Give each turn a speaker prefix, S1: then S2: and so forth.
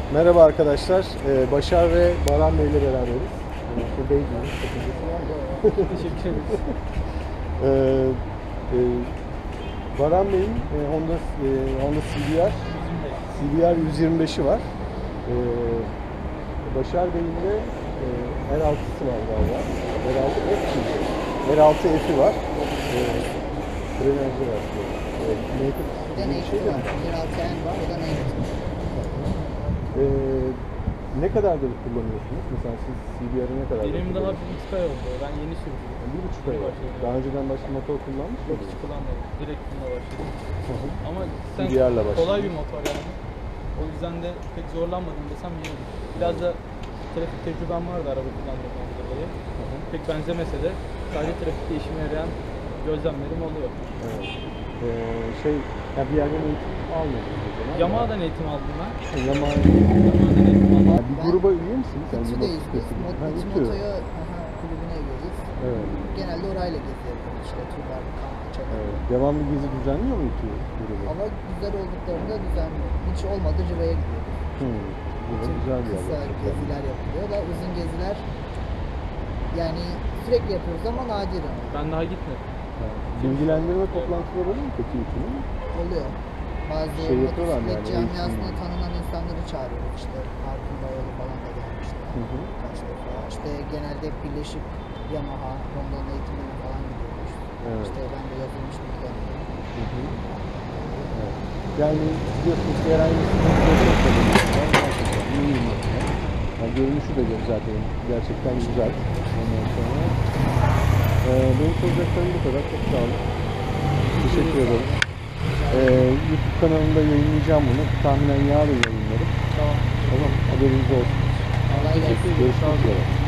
S1: Merhaba arkadaşlar. Başar ve Baran Bey ile beraberiz. Şuradaydınız.
S2: Teşekkür ederiz.
S1: Baran Bey'in Honda CBR 125'i var. Başar Bey'in de R6'sı var galiba. R6 F'i var. Frenajı var.
S3: Bir de native var. 1.6N var, o da native.
S1: Ne kadardır kullanıyorsunuz? Mesela siz CBR'ı ne kadar?
S2: Benim daha 1,5 ay oldu. Ben yeni sürdüm.
S1: 1,5 ay var. Daha önceden başka motor kullanmış
S2: Yok,
S1: mıydınız?
S2: hiç kullanmadım. Direkt bununla başladım. Ama
S1: CBR'la başladım.
S2: kolay bir motor yani. O yüzden de pek zorlanmadım desem iyi olur. Biraz da trafik tecrübem vardı araba kullandığımdan dolayı. Pek benzemese de sadece trafikte işime yarayan gözlemlerim oluyor.
S1: Evet. Bir yerden eğitim almadınız o zaman.
S2: Yamaha'dan eğitim aldım ben.
S1: Yamaha.
S2: Yamaha'dan eğitim aldım.
S1: Bir gruba üye misiniz?
S3: İTÜ'deyiz biz.
S1: İTÜ.
S3: Moto'ya kulübüne üyeyiz.
S1: Evet.
S3: Genelde orayla gezi yapıyoruz. İşte turlar, kamp, çadır.
S1: Evet. Devamlı gezi düzenliyor mu İTÜ grubu?
S3: Hava güzel olduklarında düzenliyor. Hiç olmadı Riva'ya gidiyoruz.
S1: Burada güzel bir yer.
S3: Kısa geziler yapılıyor da uzun geziler yani sürekli yapıyoruz ama nadiren
S2: Ben daha gitmedim.
S1: Bilgilendirme toplantıları oluyor mu peki İTÜ'nün?
S3: oluyor. Bazı
S1: Yapıyorlar
S3: motosiklet
S1: yani,
S3: camiasına
S1: eğitim.
S3: tanınan insanları çağırıyoruz. İşte Arkın Bayalı falan da gelmişti.
S1: Hı hı.
S3: Kaç defa. İşte genelde birleşip Yamaha, Honda'nın eğitimlerine falan gidiyoruz.
S1: Evet.
S3: İşte ben de yazılmıştım bir dönemde.
S1: Evet. Yani biliyorsunuz ki herhangi bir sıkıntı yok tabii. Gerçekten iyi bir makine. Yani görünüşü de zaten gerçekten güzel. Ondan sonra benim soracaklarım bu kadar. Çok sağ olun. Teşekkür ederim. YouTube kanalımda yayınlayacağım bunu. Tahminen yarın yayınlarım.
S2: Tamam.
S1: Tamam. Haberiniz olsun.
S3: Kolay gelsin.
S1: Görüşmek üzere.